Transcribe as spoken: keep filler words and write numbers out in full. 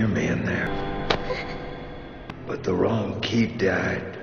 hear me in there. But the wrong key died.